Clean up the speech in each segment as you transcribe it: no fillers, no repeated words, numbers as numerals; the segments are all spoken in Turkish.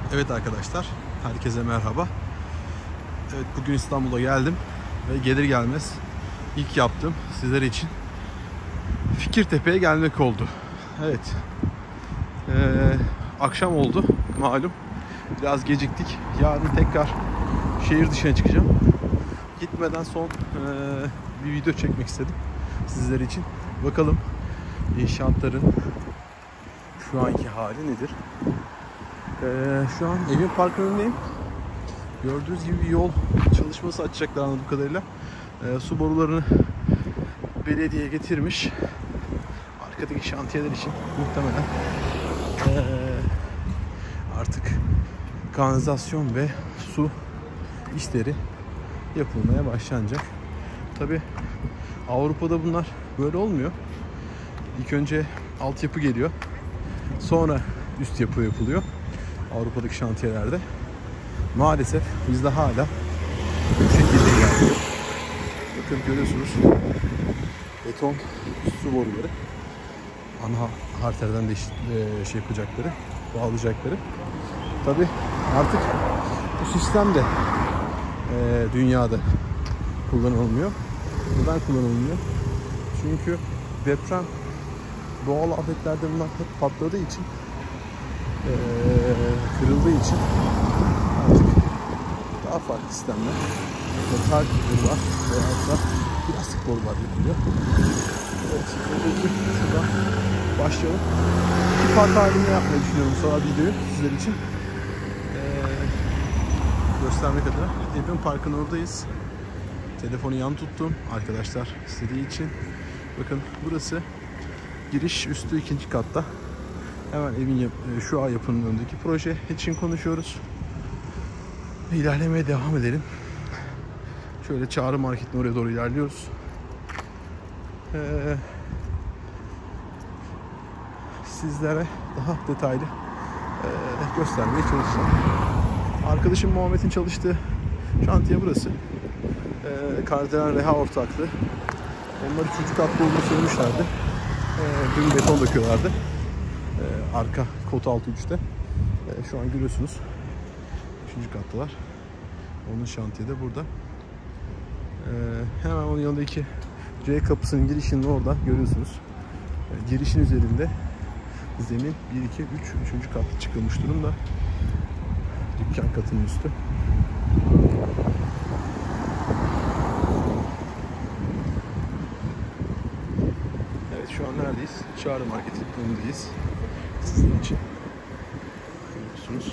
Evet arkadaşlar, herkese merhaba. Evet, bugün İstanbul'a geldim ve gelir gelmez ilk yaptığım sizler için Fikirtepe'ye gelmek oldu. Evet, akşam oldu malum, biraz geciktik. Yarın tekrar şehir dışına çıkacağım. Gitmeden son bir video çekmek istedim sizler için. Bakalım inşaatların şu anki hali nedir? Şu an evin park önündeyim. Gördüğünüz gibi bir yol çalışması açacaklar anladığım kadarıyla. Su borularını belediye getirmiş. Arkadaki şantiyeler için muhtemelen artık kanalizasyon ve su işleri yapılmaya başlanacak. Tabi Avrupa'da bunlar böyle olmuyor. İlk önce altyapı geliyor. Sonra üst yapı yapılıyor. Avrupa'daki şantiyelerde. Maalesef bizde hala bu şekilde ilerliyor. Bakın görüyorsunuz. Beton su boruları. Ana arterden de şey yapacakları, bağlayacakları. Tabi artık bu sistem de dünyada kullanılmıyor. Neden kullanılmıyor? Çünkü deprem, doğal afetlerde bunlar hep patladığı için, kırıldığı için artık daha farklı sistemler, metal borular veya da plastik borular yapılıyor. Evet, şuradan başlayalım. İki part halinde yapmayı düşünüyorum sonra videoyu sizler için göstermek adına. Evin parkın oradayız. Telefonu yan tuttum arkadaşlar istediği için. Bakın burası giriş, üstü 2. katta. Hemen evin şu an yapının önündeki proje için konuşuyoruz. İlerlemeye devam edelim. Şöyle Çağrı Market'in oraya doğru ilerliyoruz. Sizlere daha detaylı göstermeye çalışacağım. Arkadaşım Muhammed'in çalıştığı şantiye burası. Kardelen Reha ortaklığı. Onlar 3. katta olduğunu söylemişlerdi. Dün beton döküyorlardı. Arka kod altı 3'te. Şu an görüyorsunuz. 3. kattalar. Onun şantiyede burada. Hemen onun yanındaki C kapısının girişinin orada görüyorsunuz. Girişin üzerinde zemin 1, 2, 3. katta çıkılmış durumda. Dükkan katının üstü. Evet, şu an neredeyiz? Çağrı Market'in önündeyiz. Sizin için. Görüyorsunuz.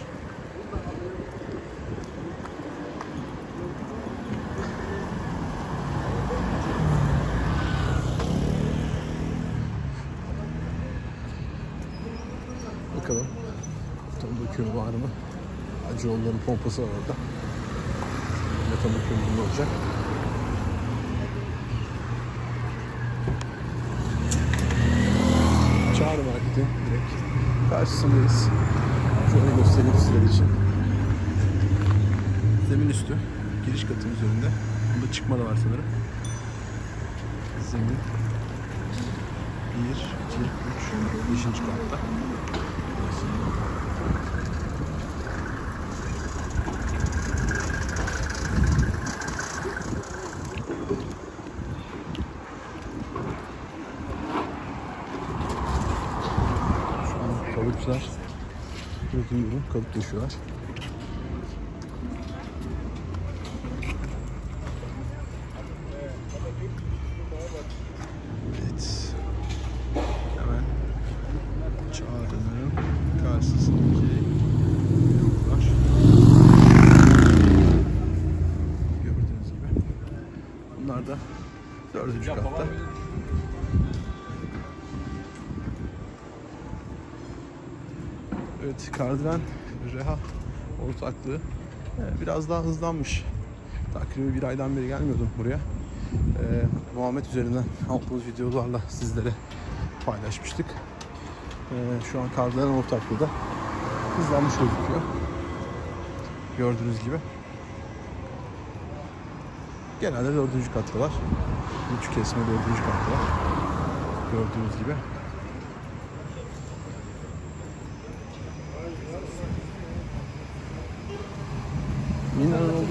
Bakalım. Tam dökümü var mı? Acıoğulların pompası var orada. Tam dökümü olacak. Çağrı Market'in direkt karşısındayız. Şöyle göstereyim sizler için. Zemin üstü. Giriş katının üzerinde. Bunda çıkma da var sanırım. Zemin 1, 2, 3, 5. katta. Kalıpçılar üretim kalıp döşüyorlar. Evet. Hemen Çağrı'nın karşısındaki yollar. Gördüğünüz gibi. Bunlar da 4. katta. Evet, Kardelen Reha ortaklığı biraz daha hızlanmış. Takribi 1 aydan beri gelmiyordum buraya. Muhammed üzerinden aldığımız videolarla sizlere paylaşmıştık. Şu an Kardelen ortaklığı da hızlanmış gözüküyor. Gördüğünüz gibi. Genelde 4. kattalar. 3 kesme 4. kattalar. Gördüğünüz gibi.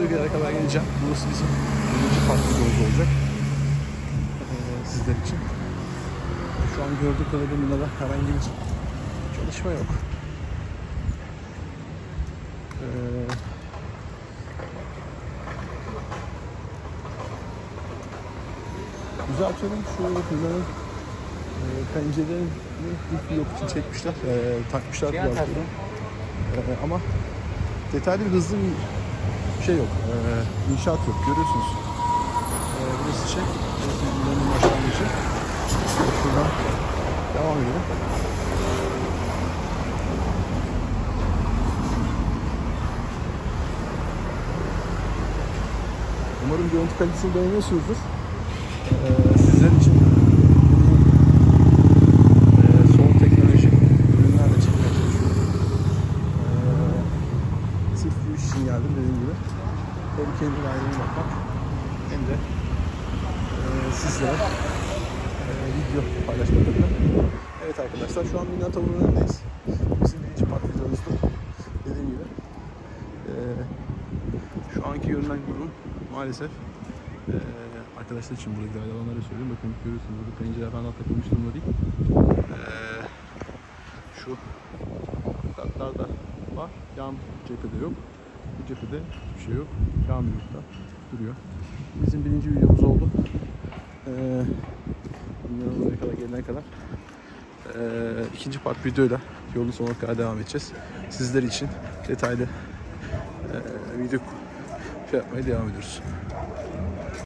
olduğu bir yere kadar geleceğim. Burası bizim birinci park videomuz olacak. Sizler için. Şu an gördüğüm kadarıyla da herhangi bir çalışma yok. Düzeltelim, şu binanın pencerelerini bir yok için çekmişler, takmışlar kulaklarını. Ama detaylı bir hızlı bir şey yok, inşaat yok, görüyorsunuz. Burası burası binanın başlangıcı. Şuradan devam edelim. Umarım görüntü kalitesini beğeniyorsunuzdur. Sizler için son teknoloji ürünlerle çekmeye çalışıyorum. Sırf bu iş için geldim dediğim gibi. Hem kendi aileme bakmak hem de sizlere video paylaşmak adına. Evet arkadaşlar, şu an Minna Tavuğu'nun önündeyiz. Bizim birinci park videomuzda dediğim gibi. Şu anki görünen durum maalesef arkadaşlar için buradaki alanları söyleyeyim. Bakın görüyorsunuz burada pencereler falan takılmış durumda değil. Şu katlarda var. Yan cephede yok. Bu cephede hiçbir şey yok. Yan büyükte duruyor. Bizim birinci videomuz oldu. Bilmiyorum oraya kadar gelene kadar. İkinci part videoyla yolun sonuna kadar devam edeceğiz. Sizler için detaylı video yapmaya devam ediyoruz.